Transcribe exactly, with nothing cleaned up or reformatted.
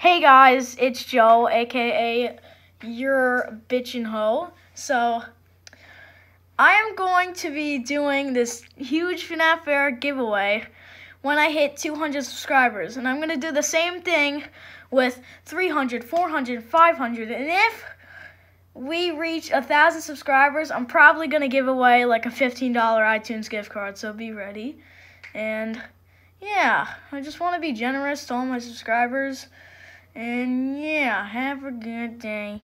Hey guys, it's Joe, aka your bitchin' hoe. So, I am going to be doing this huge FNAF Bear giveaway when I hit two hundred subscribers. And I'm going to do the same thing with three hundred, four hundred, five hundred. And if we reach one thousand subscribers, I'm probably going to give away like a fifteen dollar iTunes gift card. So be ready. And yeah, I just want to be generous to all my subscribers. And yeah, have a good day.